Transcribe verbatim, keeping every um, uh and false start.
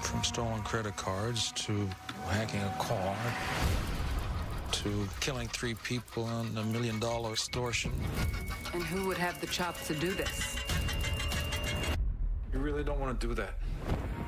from stolen credit cards to hacking a car to killing three people on a million dollar extortion. And who would have the chops to do this? You really don't want to do that.